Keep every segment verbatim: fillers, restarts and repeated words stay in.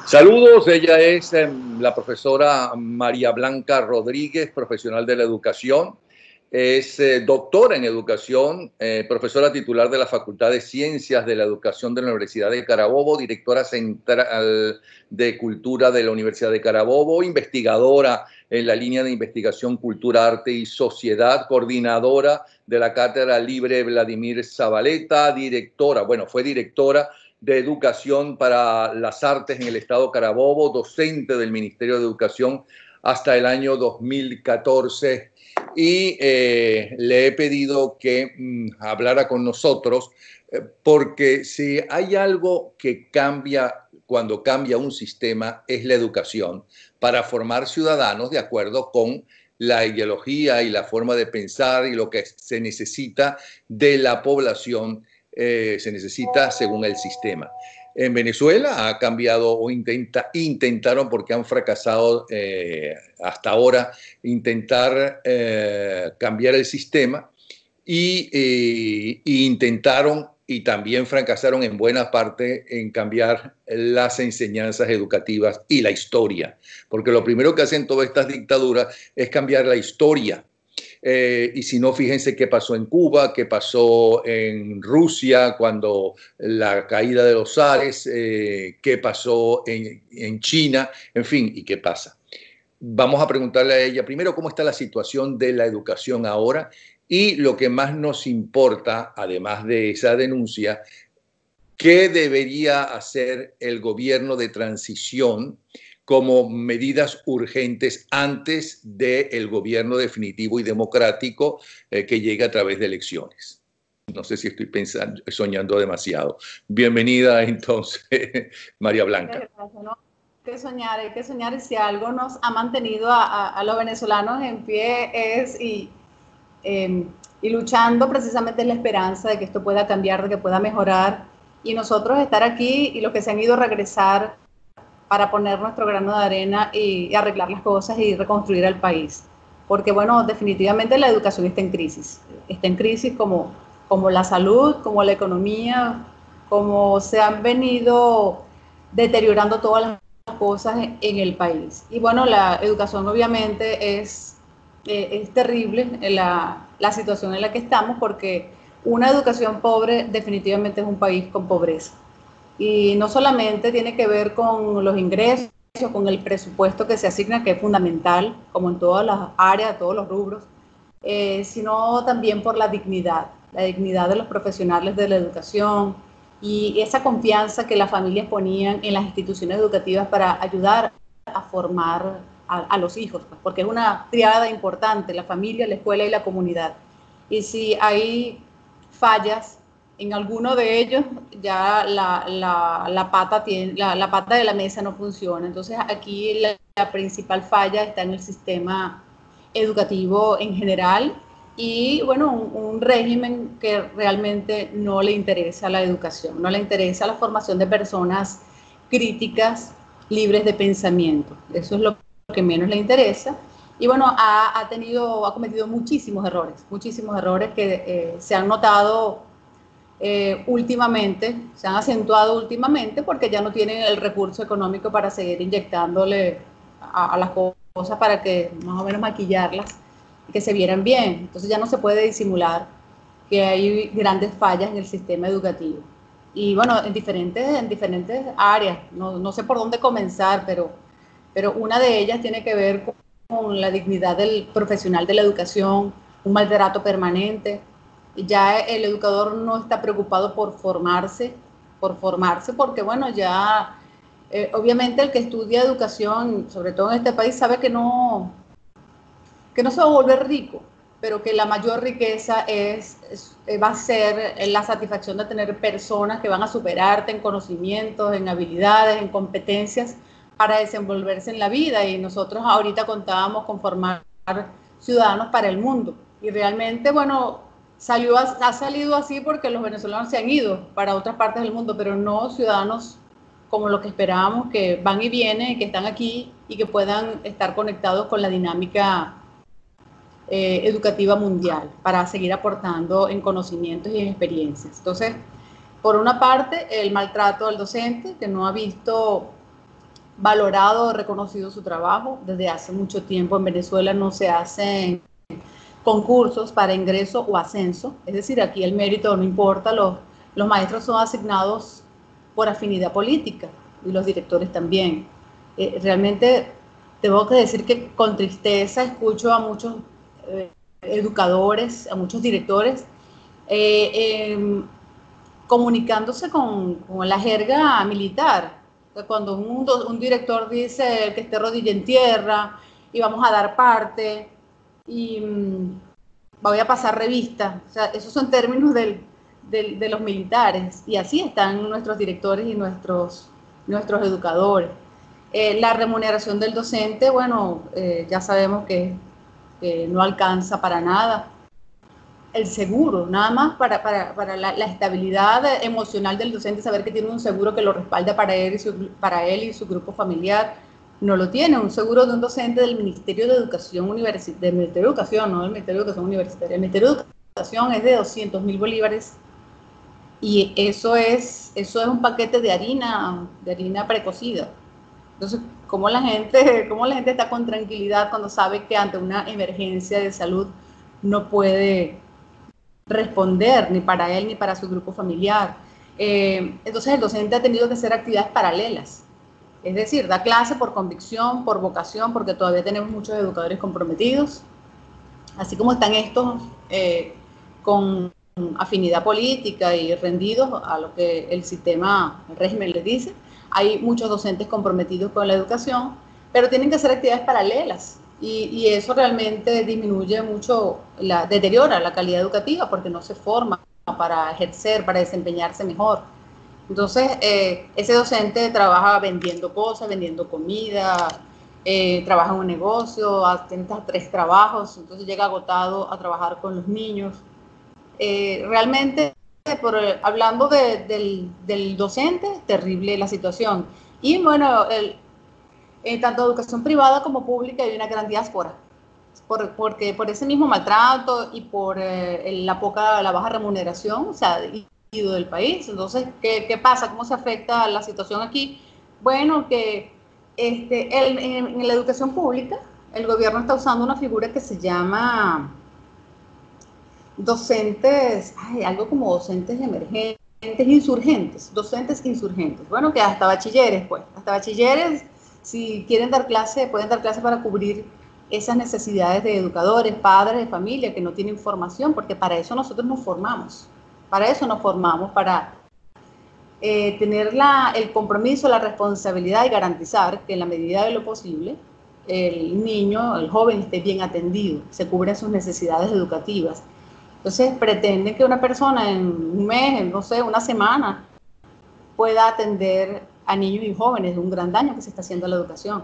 Saludos, ella es eh, la profesora María Blanca Rodríguez, profesional de la educación. Es eh, doctora en educación, eh, profesora titular de la Facultad de Ciencias de la Educación de la Universidad de Carabobo, directora central de Cultura de la Universidad de Carabobo, investigadora en la línea de investigación Cultura, Arte y Sociedad, coordinadora de la Cátedra Libre Vladimir Zabaleta, directora, bueno, fue directora de Educación para las Artes en el Estado Carabobo, docente del Ministerio de Educación hasta el año dos mil catorce. Y eh, le he pedido que mm, hablara con nosotros eh, porque si hay algo que cambia cuando cambia un sistema es la educación para formar ciudadanos de acuerdo con la ideología y la forma de pensar y lo que se necesita de la población, eh, se necesita según el sistema. En Venezuela ha cambiado o intenta, intentaron, porque han fracasado eh, hasta ahora, intentar eh, cambiar el sistema y, eh, y intentaron y también fracasaron en buena parte en cambiar las enseñanzas educativas y la historia, porque lo primero que hacen todas estas dictaduras es cambiar la historia. Eh, y si no, fíjense qué pasó en Cuba, qué pasó en Rusia cuando la caída de los zares, eh, qué pasó en, en China, en fin, y qué pasa. Vamos a preguntarle a ella primero cómo está la situación de la educación ahora y lo que más nos importa, además de esa denuncia, qué debería hacer el gobierno de transición como medidas urgentes antes del gobierno definitivo y democrático eh, que llegue a través de elecciones. No sé si estoy pensando, soñando demasiado. Bienvenida entonces, María Blanca. No hay que soñar, hay que soñar, y si algo nos ha mantenido a, a, a los venezolanos en pie es y, eh, y luchando precisamente en la esperanza de que esto pueda cambiar, de que pueda mejorar, y nosotros estar aquí y los que se han ido a regresar para poner nuestro grano de arena y, y arreglar las cosas y reconstruir el país. Porque, bueno, definitivamente la educación está en crisis. Está en crisis como, como la salud, como la economía, como se han venido deteriorando todas las cosas en el país. Y, bueno, la educación obviamente es, eh, es terrible la, la situación en la que estamos, porque una educación pobre definitivamente es un país con pobreza. Y no solamente tiene que ver con los ingresos, con el presupuesto que se asigna, que es fundamental, como en todas las áreas, todos los rubros, eh, sino también por la dignidad, la dignidad de los profesionales de la educación y esa confianza que las familias ponían en las instituciones educativas para ayudar a formar a, a los hijos, porque es una triada importante, la familia, la escuela y la comunidad. Y si hay fallas en alguno de ellos, ya la, la, la, pata tiene, la, la pata de la mesa no funciona. Entonces aquí la, la principal falla está en el sistema educativo en general y, bueno, un, un régimen que realmente no le interesa la educación, no le interesa la formación de personas críticas, libres de pensamiento. Eso es lo que menos le interesa. Y, bueno, ha, ha tenido, ha cometido muchísimos errores, muchísimos errores que eh, se han notado Eh, últimamente, se han acentuado últimamente porque ya no tienen el recurso económico para seguir inyectándole a, a las cosas para que más o menos maquillarlas y que se vieran bien. Entonces ya no se puede disimular que hay grandes fallas en el sistema educativo. Y, bueno, en diferentes, en diferentes áreas, no, no sé por dónde comenzar, pero, pero una de ellas tiene que ver con, con la dignidad del profesional de la educación, un maltrato permanente. Ya el educador no está preocupado por formarse, por formarse, porque, bueno, ya eh, obviamente el que estudia educación, sobre todo en este país, sabe que no, que no se va a volver rico, pero que la mayor riqueza es, es, va a ser la satisfacción de tener personas que van a superarte en conocimientos, en habilidades, en competencias para desenvolverse en la vida. Y nosotros ahorita contábamos con formar ciudadanos para el mundo. Y realmente, bueno, salió, ha salido así porque los venezolanos se han ido para otras partes del mundo, pero no ciudadanos como lo que esperábamos, que van y vienen, que están aquí y que puedan estar conectados con la dinámica eh, educativa mundial para seguir aportando en conocimientos y en experiencias. Entonces, por una parte, el maltrato al docente, que no ha visto valorado o reconocido su trabajo. Desde hace mucho tiempo en Venezuela no se hacen concursos para ingreso o ascenso, es decir, aquí el mérito no importa, los, los maestros son asignados por afinidad política y los directores también. Eh, realmente tengo que decir que con tristeza escucho a muchos eh, educadores, a muchos directores, eh, eh, comunicándose con, con la jerga militar. Cuando un, un director dice que esté rodilla en tierra y vamos a dar parte y mmm, voy a pasar revista, o sea, esos son términos del, del, de los militares y así están nuestros directores y nuestros, nuestros educadores. Eh, la remuneración del docente, bueno, eh, ya sabemos que, que no alcanza para nada. El seguro, nada más para, para, para la, la estabilidad emocional del docente, saber que tiene un seguro que lo respalda para él, y su, para él y su grupo familiar, no lo tiene. Un seguro de un docente del Ministerio de Educación Universitaria, del Ministerio de Educación, no del Ministerio de Educación Universitaria, el Ministerio de Educación es de doscientos mil bolívares y eso es, eso es un paquete de harina, de harina precocida. Entonces, ¿cómo la gente, cómo la gente está con tranquilidad cuando sabe que ante una emergencia de salud no puede responder ni para él ni para su grupo familiar? Eh, entonces el docente ha tenido que hacer actividades paralelas, es decir, da clase por convicción, por vocación, porque todavía tenemos muchos educadores comprometidos, así como están estos eh, con afinidad política y rendidos a lo que el sistema, el régimen les dice. Hay muchos docentes comprometidos con la educación, pero tienen que hacer actividades paralelas. Y, y eso realmente disminuye mucho, la, deteriora la calidad educativa porque no se forma para ejercer, para desempeñarse mejor. Entonces, eh, ese docente trabaja vendiendo cosas, vendiendo comida, eh, trabaja en un negocio, tiene tres trabajos, entonces llega agotado a trabajar con los niños. Eh, realmente, por, hablando de, del, del docente, terrible la situación. Y bueno, el, Eh, tanto educación privada como pública hay una gran diáspora, por, porque por ese mismo maltrato y por eh, la poca, la baja remuneración, o sea, ido del país. Entonces, ¿qué, qué pasa? ¿Cómo se afecta la situación aquí? Bueno, que este, el, en, en la educación pública, el gobierno está usando una figura que se llama docentes, ay, algo como docentes emergentes, insurgentes, docentes insurgentes. Bueno, que hasta bachilleres, pues, hasta bachilleres, si quieren dar clase, pueden dar clase para cubrir esas necesidades de educadores, padres de familia que no tienen formación, porque para eso nosotros nos formamos, para eso nos formamos, para eh, tener la, el compromiso, la responsabilidad y garantizar que en la medida de lo posible el niño, el joven esté bien atendido, se cubren sus necesidades educativas. Entonces pretenden que una persona en un mes, en, no sé, una semana, pueda atender a niños y jóvenes, de un gran daño que se está haciendo a la educación.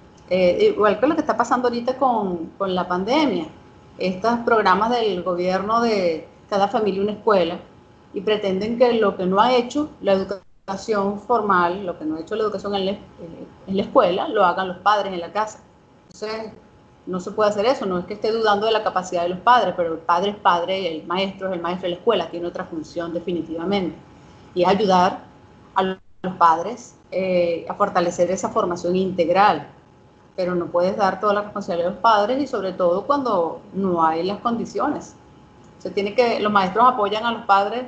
Eh, igual que lo que está pasando ahorita con, con la pandemia, estos programas del gobierno de cada familia una escuela, y pretenden que lo que no ha hecho la educación formal, lo que no ha hecho la educación en la, en la escuela, lo hagan los padres en la casa. Entonces, no se puede hacer eso, no es que esté dudando de la capacidad de los padres, pero el padre es padre, el maestro es el maestro de la escuela, tiene otra función definitivamente, y es ayudar a los padres eh, a fortalecer esa formación integral, pero no puedes dar toda la responsabilidad a los padres y sobre todo cuando no hay las condiciones. Se tiene que, los maestros apoyan a los padres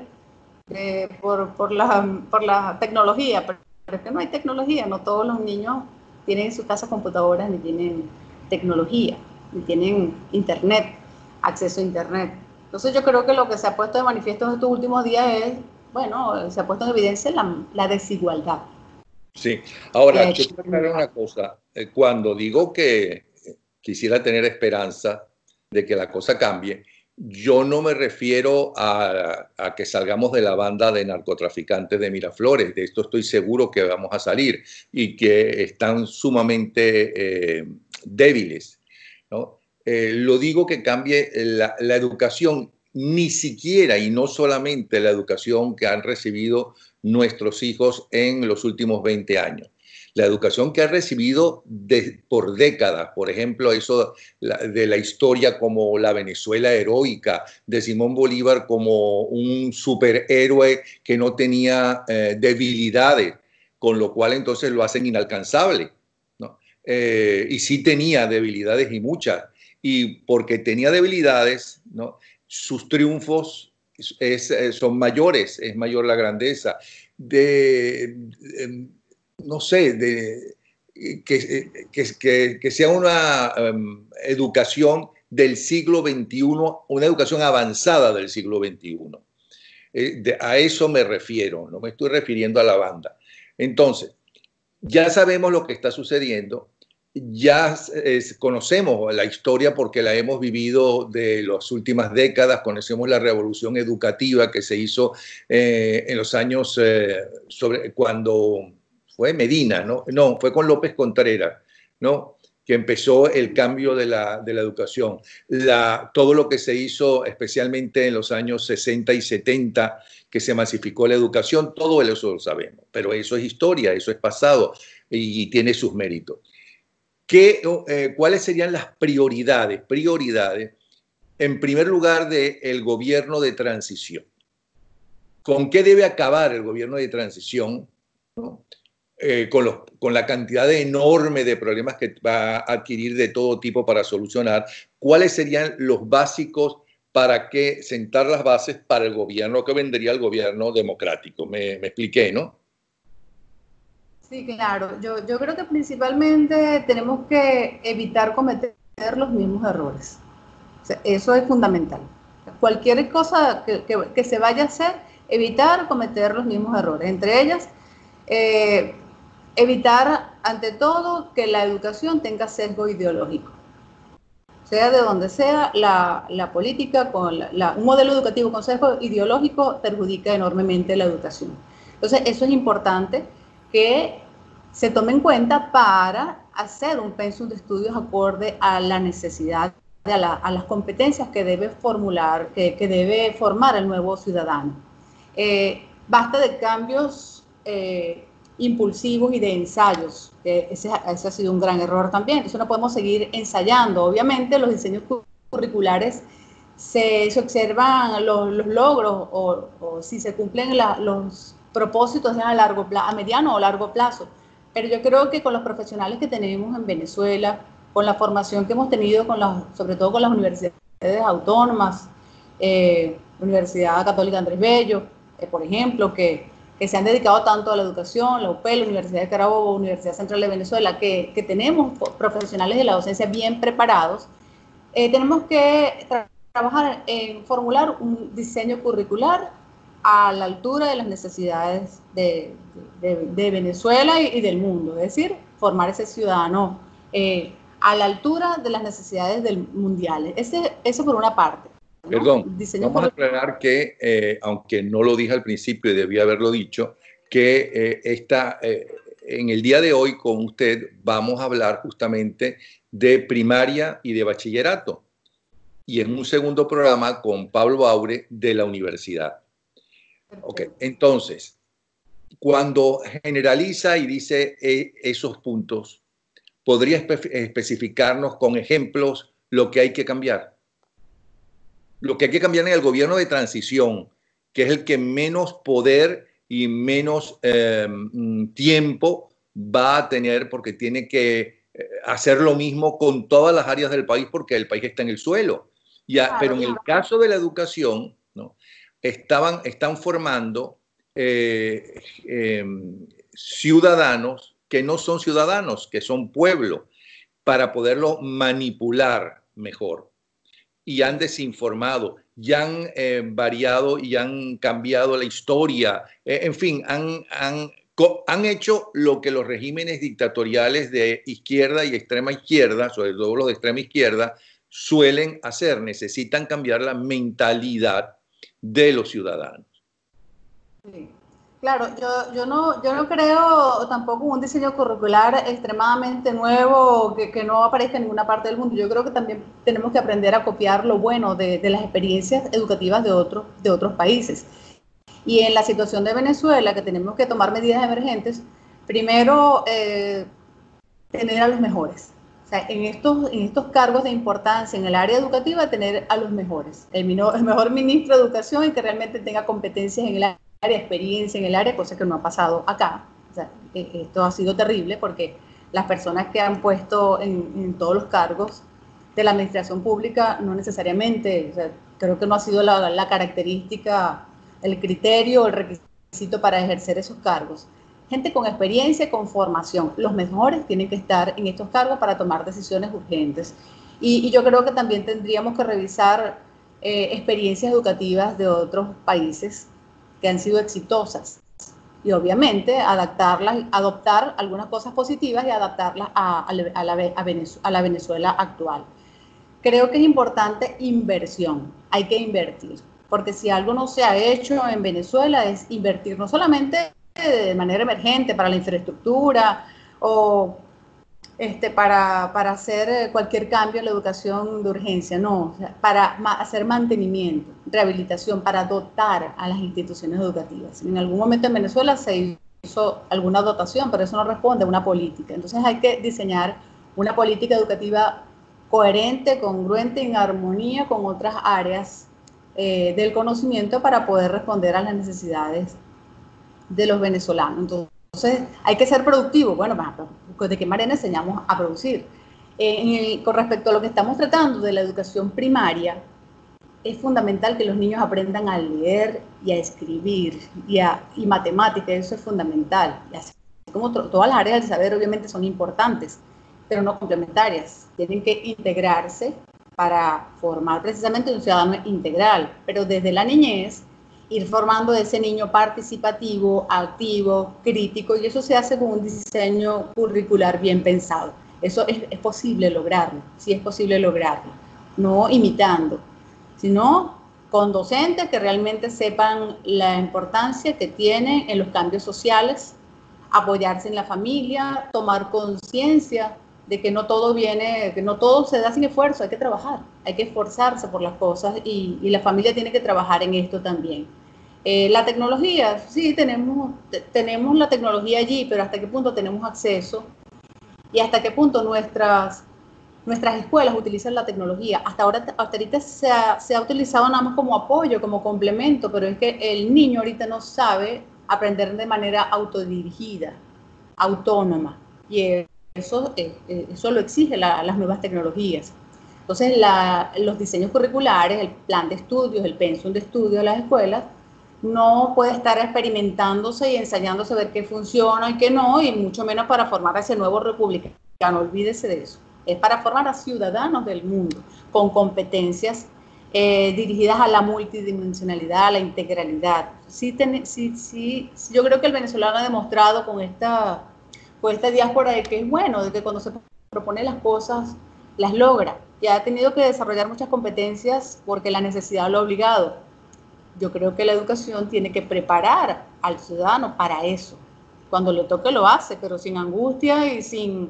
eh, por, por, la, por la tecnología, pero es que no hay tecnología, no todos los niños tienen en su casa computadoras ni tienen tecnología, ni tienen internet, acceso a internet. Entonces yo creo que lo que se ha puesto de manifiesto en estos últimos días es, bueno, se ha puesto en evidencia la, la desigualdad. Sí, ahora, yo quiero aclarar una cosa. Cuando digo que quisiera tener esperanza de que la cosa cambie, yo no me refiero a, a que salgamos de la banda de narcotraficantes de Miraflores. De esto estoy seguro que vamos a salir y que están sumamente eh, débiles, ¿no? Eh, lo digo que cambie la, la educación, ni siquiera y no solamente la educación que han recibido nuestros hijos en los últimos veinte años. La educación que han recibido de, por décadas, por ejemplo, eso la, de la historia como la Venezuela heroica, de Simón Bolívar como un superhéroe que no tenía eh, debilidades, con lo cual entonces lo hacen inalcanzable, ¿no? Eh, y sí tenía debilidades y muchas, y porque tenía debilidades, ¿no? Sus triunfos es, es, son mayores, es mayor la grandeza. De, de no sé, de, que, que, que, que sea una um, educación del siglo veintiuno, una educación avanzada del siglo veintiuno. Eh, de, a eso me refiero, no me estoy refiriendo a la banda. Entonces, ya sabemos lo que está sucediendo, ya es, conocemos la historia porque la hemos vivido de las últimas décadas, conocemos la revolución educativa que se hizo eh, en los años, eh, sobre, cuando fue Medina, ¿no? No, fue con López Contreras, ¿no? Que empezó el cambio de la, de la educación. La, todo lo que se hizo, especialmente en los años sesenta y setenta, que se masificó la educación, todo eso lo sabemos, pero eso es historia, eso es pasado y, y tiene sus méritos. ¿Qué, eh, ¿Cuáles serían las prioridades? Prioridades, en primer lugar, del gobierno de transición. ¿Con qué debe acabar el gobierno de transición? ¿No? Eh, con, los, con la cantidad enorme de problemas que va a adquirir de todo tipo para solucionar. ¿Cuáles serían los básicos para que sentar las bases para el gobierno que vendría el gobierno democrático? Me, me expliqué, ¿no? Sí, claro. Yo, yo creo que principalmente tenemos que evitar cometer los mismos errores. O sea, eso es fundamental. Cualquier cosa que, que, que se vaya a hacer, evitar cometer los mismos errores. Entre ellas, eh, evitar, ante todo, que la educación tenga sesgo ideológico. Sea de donde sea, la, la política, con la, la, un modelo educativo con sesgo ideológico perjudica enormemente la educación. Entonces, eso es importante que se tome en cuenta para hacer un pensum de estudios acorde a la necesidad, a, la, a las competencias que debe formular, que, que debe formar el nuevo ciudadano. Eh, basta de cambios eh, impulsivos y de ensayos. Eh, ese, ese ha sido un gran error también. Entonces no podemos seguir ensayando. Obviamente los diseños curriculares se, se observan los, los logros o, o si se cumplen la, los propósitos a largo plazo, a mediano o largo plazo. Pero yo creo que con los profesionales que tenemos en Venezuela, con la formación que hemos tenido, con las, sobre todo con las universidades autónomas, eh, Universidad Católica Andrés Bello, eh, por ejemplo, que, que se han dedicado tanto a la educación, la U P E L, la Universidad de Carabobo, Universidad Central de Venezuela, que, que tenemos profesionales de la docencia bien preparados, eh, tenemos que tra trabajar en formular un diseño curricular a la altura de las necesidades de, de, de Venezuela y, y del mundo, es decir, formar ese ciudadano eh, a la altura de las necesidades del mundiales. Ese, eso por una parte, ¿no? Perdón, Diseño vamos a aclarar que, eh, aunque no lo dije al principio y debía haberlo dicho, que eh, esta, eh, en el día de hoy con usted vamos a hablar justamente de primaria y de bachillerato. Y en un segundo programa con Pablo Aure de la universidad. Okay. Entonces, cuando generaliza y dice eh, esos puntos, ¿podría espe especificarnos con ejemplos lo que hay que cambiar? Lo que hay que cambiar en el gobierno de transición, que es el que menos poder y menos eh, tiempo va a tener porque tiene que hacer lo mismo con todas las áreas del país porque el país está en el suelo. Ya, claro, pero en el caso de la educación, ¿no? Estaban, están formando eh, eh, ciudadanos que no son ciudadanos, que son pueblo, para poderlo manipular mejor. Y han desinformado, ya han eh, variado y han cambiado la historia, eh, en fin, han, han, han hecho lo que los regímenes dictatoriales de izquierda y extrema izquierda, sobre todo los de extrema izquierda, suelen hacer. Necesitan cambiar la mentalidad de los ciudadanos. Sí. Claro, yo, yo, no, yo no creo tampoco un diseño curricular extremadamente nuevo que, que no aparezca en ninguna parte del mundo. Yo creo que también tenemos que aprender a copiar lo bueno de, de las experiencias educativas de, otro, de otros países. Y en la situación de Venezuela, que tenemos que tomar medidas emergentes, primero eh, tener a los mejores. O sea, en estos, en estos cargos de importancia en el área educativa, tener a los mejores. El, el mejor ministro de Educación y que realmente tenga competencias en el área, experiencia en el área, cosa que no ha pasado acá. O sea, esto ha sido terrible porque las personas que han puesto en, en todos los cargos de la administración pública no necesariamente, o sea, creo que no ha sido la, la característica, el criterio, el requisito para ejercer esos cargos. Gente con experiencia, con formación, los mejores tienen que estar en estos cargos para tomar decisiones urgentes. Y, y yo creo que también tendríamos que revisar eh, experiencias educativas de otros países que han sido exitosas. Y obviamente adaptarlas, adoptar algunas cosas positivas y adaptarlas a, a, a, la, a, Venezuela, a la Venezuela actual. Creo que es importante inversión, hay que invertir, porque si algo no se ha hecho en Venezuela es invertir no solamente de manera emergente para la infraestructura o este, para, para hacer cualquier cambio en la educación de urgencia, no, o sea, para ma hacer mantenimiento, rehabilitación, para dotar a las instituciones educativas. En algún momento en Venezuela se hizo alguna dotación, pero eso no responde a una política. Entonces hay que diseñar una política educativa coherente, congruente, en armonía con otras áreas eh, del conocimiento para poder responder a las necesidades de los venezolanos. Entonces, hay que ser productivo. Bueno, ¿de qué manera enseñamos a producir? Eh, en el, con respecto a lo que estamos tratando de la educación primaria, es fundamental que los niños aprendan a leer y a escribir y, a, y matemáticas, eso es fundamental. Y así como todas las áreas del saber obviamente son importantes, pero no complementarias. Tienen que integrarse para formar precisamente un ciudadano integral, pero desde la niñez ir formando ese niño participativo, activo, crítico, y eso se hace con un diseño curricular bien pensado. Eso es, es posible lograrlo, sí es posible lograrlo, no imitando, sino con docentes que realmente sepan la importancia que tienen en los cambios sociales, apoyarse en la familia, tomar conciencia de que no todo viene, que no todo se da sin esfuerzo, hay que trabajar, hay que esforzarse por las cosas y, y la familia tiene que trabajar en esto también. Eh, la tecnología, sí, tenemos, tenemos la tecnología allí, pero hasta qué punto tenemos acceso y hasta qué punto nuestras, nuestras escuelas utilizan la tecnología. Hasta ahora, hasta ahorita se ha, se ha utilizado nada más como apoyo, como complemento, pero es que el niño ahorita no sabe aprender de manera autodirigida, autónoma, y eso, eso lo exige la, las nuevas tecnologías. Entonces, la, los diseños curriculares, el plan de estudios, el pensum de estudios de las escuelas, no puede estar experimentándose y ensayándose a ver qué funciona y qué no, y mucho menos para formar a ese nuevo republicano, olvídese de eso. Es para formar a ciudadanos del mundo, con competencias eh, dirigidas a la multidimensionalidad, a la integralidad. Sí, ten, sí, sí, sí, yo creo que el venezolano ha demostrado con esta, con esta diáspora de que es bueno, de que cuando se propone las cosas, las logra. Ya ha tenido que desarrollar muchas competencias porque la necesidad lo ha obligado. Yo creo que la educación tiene que preparar al ciudadano para eso. Cuando le toque lo hace, pero sin angustia y sin,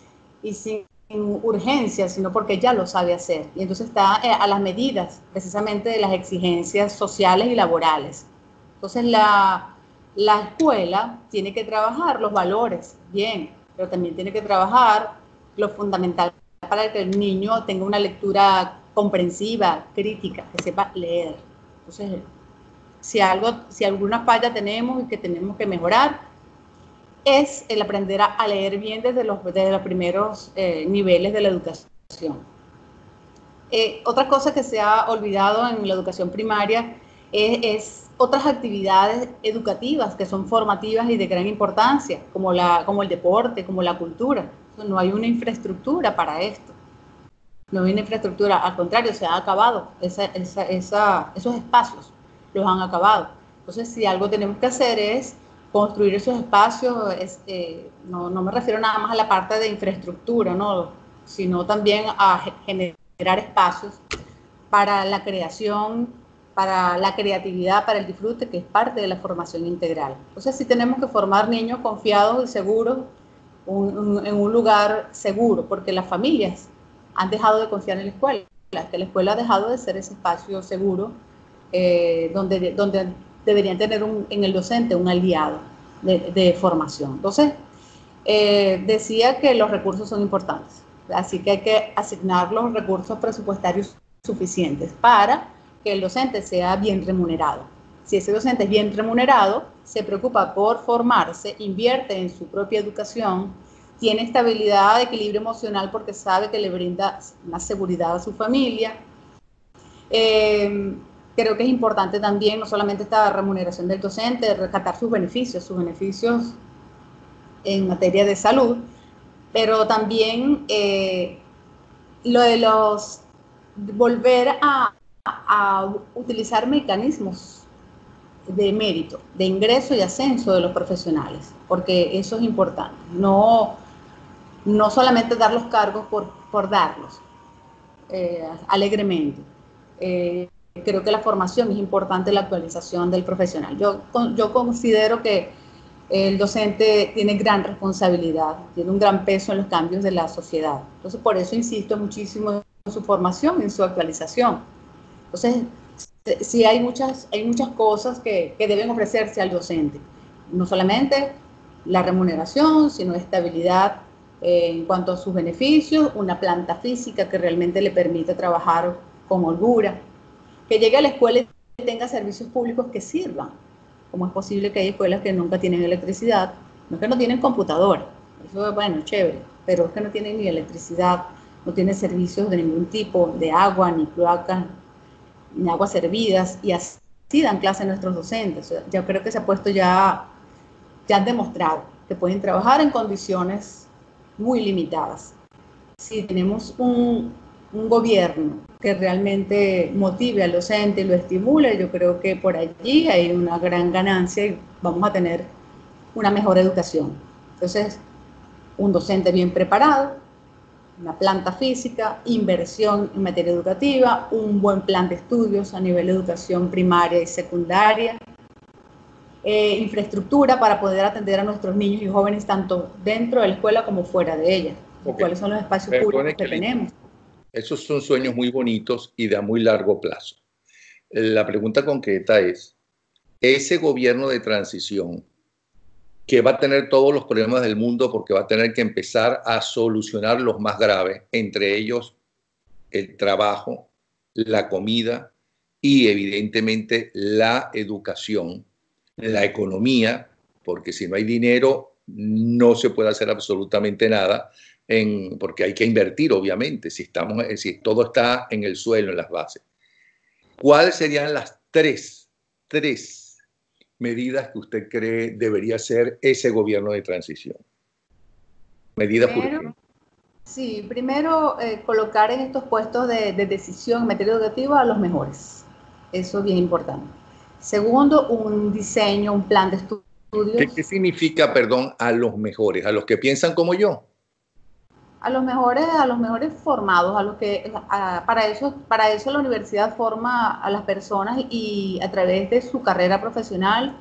y sin urgencia, sino porque ya lo sabe hacer. Y entonces está a las medidas precisamente de las exigencias sociales y laborales. Entonces la, la escuela tiene que trabajar los valores, bien, pero también tiene que trabajar lo fundamental para que el niño tenga una lectura comprensiva, crítica, que sepa leer. Entonces, si, algo, si alguna falla tenemos y que tenemos que mejorar, es el aprender a, a leer bien desde los, desde los primeros eh, niveles de la educación. Eh, otra cosa que se ha olvidado en la educación primaria es, es otras actividades educativas que son formativas y de gran importancia, como, la, como el deporte, como la cultura. Entonces, no hay una infraestructura para esto. No hay una infraestructura, al contrario, se ha acabado esa, esa, esa, esos espacios, los han acabado. Entonces, si algo tenemos que hacer es construir esos espacios, es, eh, no, no me refiero nada más a la parte de infraestructura, ¿no? Sino también a generar espacios para la creación, para la creatividad, para el disfrute, que es parte de la formación integral. Entonces, sí tenemos que formar niños confiados y seguros un, un, en un lugar seguro, porque las familias han dejado de confiar en la escuela, que la escuela ha dejado de ser ese espacio seguro eh, donde, donde deberían tener un, en el docente un aliado de, de formación. Entonces, eh, decía que los recursos son importantes, así que hay que asignar los recursos presupuestarios suficientes para que el docente sea bien remunerado. si ese docente es bien remunerado, se preocupa por formarse, invierte en su propia educación, tiene estabilidad, equilibrio emocional porque sabe que le brinda una seguridad a su familia. Eh, creo que es importante también, no solamente esta remuneración del docente, rescatar sus beneficios, sus beneficios en materia de salud, pero también eh, lo de los, volver a, a utilizar mecanismos de mérito, de ingreso y ascenso de los profesionales, porque eso es importante, no, no solamente dar los cargos por, por darlos eh, alegremente. Eh, creo que la formación es importante, la actualización del profesional. Yo, yo considero que el docente tiene gran responsabilidad, tiene un gran peso en los cambios de la sociedad. Entonces, por eso insisto muchísimo en su formación, en su actualización. Entonces, sí hay muchas, hay muchas cosas que, que deben ofrecerse al docente. No solamente la remuneración, sino estabilidad eh, en cuanto a sus beneficios, una planta física que realmente le permita trabajar con holgura, que llegue a la escuela y tenga servicios públicos que sirvan. Como es posible que hay escuelas que nunca tienen electricidad, no es que no tienen computadora, eso es bueno, chévere, pero es que no tienen ni electricidad, no tienen servicios de ningún tipo, de agua, ni cloacas, ni aguas servidas, y así dan clase nuestros docentes. Yo creo que se ha puesto ya, ya han demostrado que pueden trabajar en condiciones muy limitadas. Si tenemos un, un gobierno que realmente motive al docente y lo estimule, yo creo que por allí hay una gran ganancia y vamos a tener una mejor educación. Entonces, un docente bien preparado, una planta física, inversión en materia educativa, un buen plan de estudios a nivel de educación primaria y secundaria, eh, infraestructura para poder atender a nuestros niños y jóvenes tanto dentro de la escuela como fuera de ella. Okay. ¿Cuáles son los espacios Perdone públicos que, que tenemos? Esos son sueños muy bonitos y de a muy largo plazo. La pregunta concreta es, ese gobierno de transición que va a tener todos los problemas del mundo porque va a tener que empezar a solucionar los más graves, entre ellos el trabajo, la comida y evidentemente la educación, la economía, porque si no hay dinero no se puede hacer absolutamente nada, en, porque hay que invertir obviamente, si, estamos, si todo está en el suelo, en las bases. ¿Cuáles serían las tres, tres medidas que usted cree debería ser ese gobierno de transición? Medidas urgentes. Sí, primero eh, colocar en estos puestos de, de decisión en materia educativa a los mejores. Eso es bien importante. Segundo, un diseño, un plan de estudios. ¿Qué, qué significa, perdón, a los mejores? ¿A los que piensan como yo? A los mejores, a los mejores formados, a los que a, para eso, para eso la universidad forma a las personas y a través de su carrera profesional,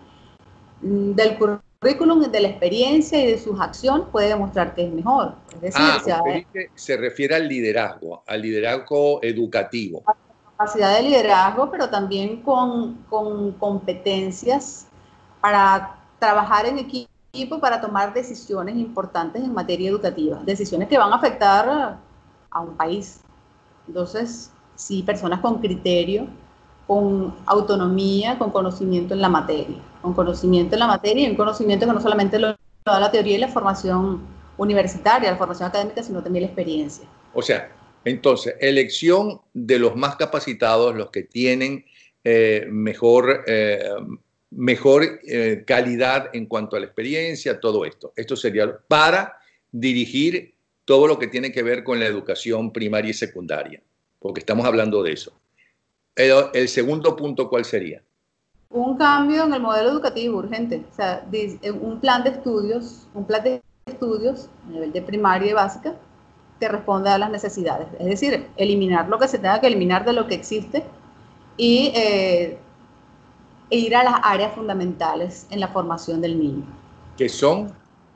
del currículum, de la experiencia y de sus acciones puede demostrar que es mejor. Es decir, ah, se, usted dice, se refiere al liderazgo, al liderazgo educativo. A la capacidad de liderazgo, pero también con, con competencias para trabajar en equipo, para tomar decisiones importantes en materia educativa, decisiones que van a afectar a un país. Entonces, sí, personas con criterio, con autonomía, con conocimiento en la materia, con conocimiento en la materia y un conocimiento que no solamente lo da la teoría y la formación universitaria, la formación académica, sino también la experiencia. O sea, entonces, elección de los más capacitados, los que tienen eh, mejor, eh, mejor eh, calidad en cuanto a la experiencia, todo esto. Esto sería para dirigir todo lo que tiene que ver con la educación primaria y secundaria, porque estamos hablando de eso. El, el segundo punto, ¿cuál sería? Un cambio en el modelo educativo urgente, o sea, un plan de estudios, un plan de estudios a nivel de primaria y básica que responda a las necesidades, es decir, eliminar lo que se tenga que eliminar de lo que existe y eh, ir a las áreas fundamentales en la formación del niño. ¿Qué son?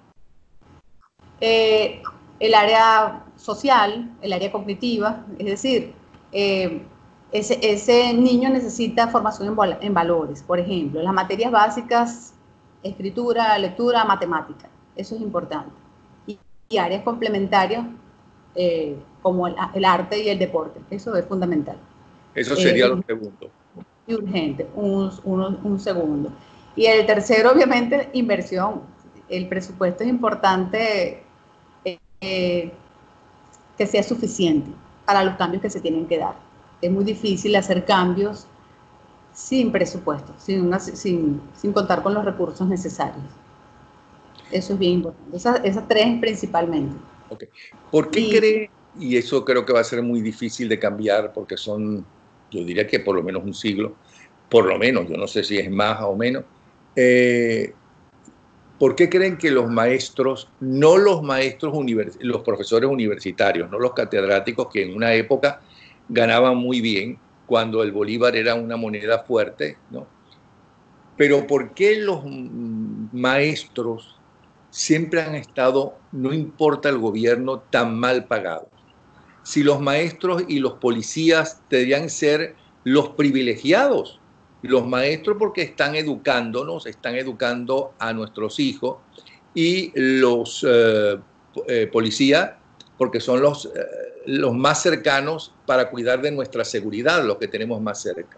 Eh, el área social, el área cognitiva, es decir, eh, ese, ese niño necesita formación en, en valores, por ejemplo, las materias básicas, escritura, lectura, matemática, eso es importante. Y, y áreas complementarias eh, como el, el arte y el deporte, eso es fundamental. Eso sería eh, lo segundo. y urgente, un, un, un segundo. Y el tercero, obviamente, inversión. El presupuesto es importante eh, que sea suficiente para los cambios que se tienen que dar. Es muy difícil hacer cambios sin presupuesto, sin, una, sin, sin contar con los recursos necesarios. Eso es bien importante. Esas, esas tres principalmente. Okay. ¿Por qué y, cree, y eso creo que va a ser muy difícil de cambiar porque son, yo diría que por lo menos un siglo, por lo menos, yo no sé si es más o menos, eh, ¿por qué creen que los maestros, no los maestros, univers, los profesores universitarios, no los catedráticos que en una época ganaban muy bien cuando el bolívar era una moneda fuerte, ¿no? Pero ¿por qué los maestros siempre han estado, no importa el gobierno, tan mal pagados? Si los maestros y los policías deberían ser los privilegiados, los maestros porque están educándonos, están educando a nuestros hijos, y los eh, eh, policías porque son los, eh, los más cercanos para cuidar de nuestra seguridad, los que tenemos más cerca.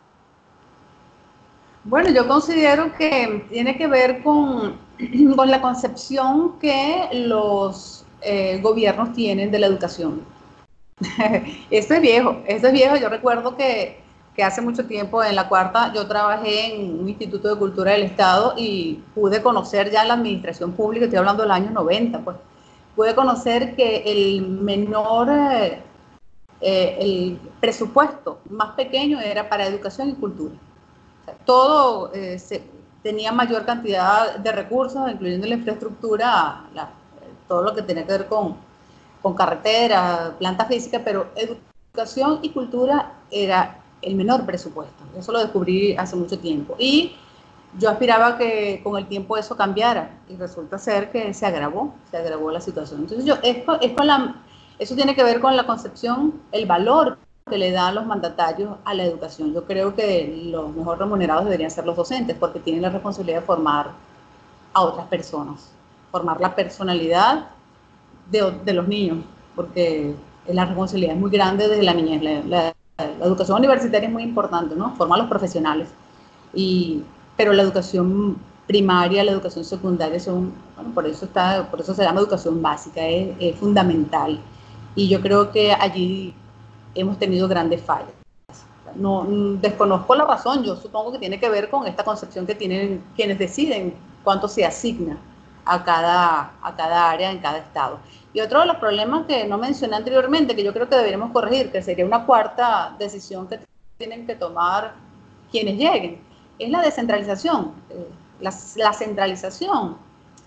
Bueno, yo considero que tiene que ver con, con la concepción que los eh, gobiernos tienen de la educación. Esto es viejo, esto es viejo. Yo recuerdo que, que hace mucho tiempo en la cuarta yo trabajé en un instituto de cultura del Estado y pude conocer ya en la administración pública, estoy hablando del año noventa, pues, pude conocer que el menor, eh, eh, el presupuesto más pequeño era para educación y cultura. Todo eh, se, tenía mayor cantidad de recursos, incluyendo la infraestructura, la, todo lo que tenía que ver con, con carreteras, planta física, pero educación y cultura era el menor presupuesto. Eso lo descubrí hace mucho tiempo. Y yo aspiraba que con el tiempo eso cambiara, y resulta ser que se agravó, se agravó la situación. Entonces, yo, esto, esto la, eso tiene que ver con la concepción, el valor que le dan los mandatarios a la educación. Yo creo que los mejor remunerados deberían ser los docentes, porque tienen la responsabilidad de formar a otras personas, formar la personalidad de, de los niños, porque la responsabilidad es muy grande desde la niñez. La, la, la educación universitaria es muy importante, ¿no? Forma a los profesionales, y, pero la educación primaria, la educación secundaria son, bueno, por eso está, por eso se llama educación básica, es, es fundamental. Y yo creo que allí hemos tenido grandes fallas. No, desconozco la razón, yo supongo que tiene que ver con esta concepción que tienen quienes deciden cuánto se asigna a cada, a cada área en cada estado. Y otro de los problemas que no mencioné anteriormente, que yo creo que deberíamos corregir, que sería una cuarta decisión que tienen que tomar quienes lleguen, es la descentralización. La, la centralización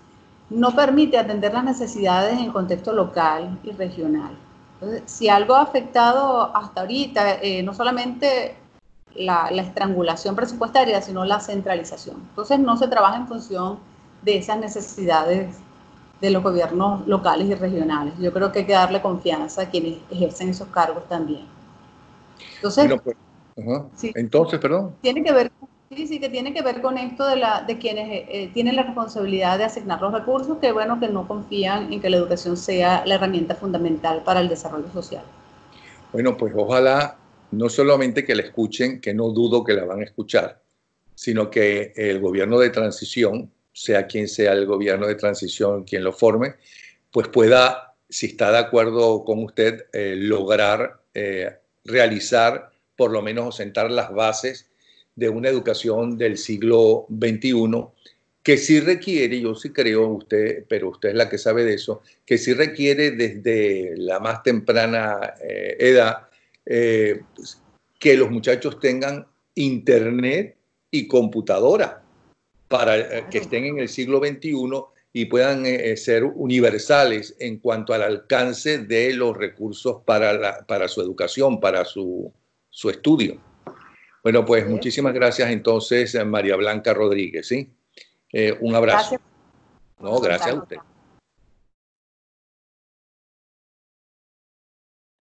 no permite atender las necesidades en contexto local y regional. Entonces, si algo ha afectado hasta ahorita, eh, no solamente la, la estrangulación presupuestaria, sino la centralización. Entonces, no se trabaja en función de esas necesidades de los gobiernos locales y regionales. Yo creo que hay que darle confianza a quienes ejercen esos cargos también. Entonces, bueno, pues, uh-huh. sí, Entonces, perdón. Tiene que ver, sí, sí, que tiene que ver con esto de, la, de quienes eh, tienen la responsabilidad de asignar los recursos, que bueno, que no confían en que la educación sea la herramienta fundamental para el desarrollo social. Bueno, pues ojalá no solamente que la escuchen, que no dudo que la van a escuchar, sino que el gobierno de transición, sea quien sea el gobierno de transición, quien lo forme, pues pueda, si está de acuerdo con usted, eh, lograr eh, realizar, por lo menos, o sentar las bases de una educación del siglo veintiuno, que sí requiere, yo sí creo, usted, pero usted es la que sabe de eso, que sí requiere desde la más temprana eh, edad eh, pues, que los muchachos tengan internet y computadora para eh, que estén en el siglo veintiuno y puedan eh, ser universales en cuanto al alcance de los recursos para, la, para su educación, para su, su estudio. Bueno, pues sí. Muchísimas gracias entonces, María Blanca Rodríguez, ¿sí? Eh, un abrazo. Gracias. No, gracias a usted.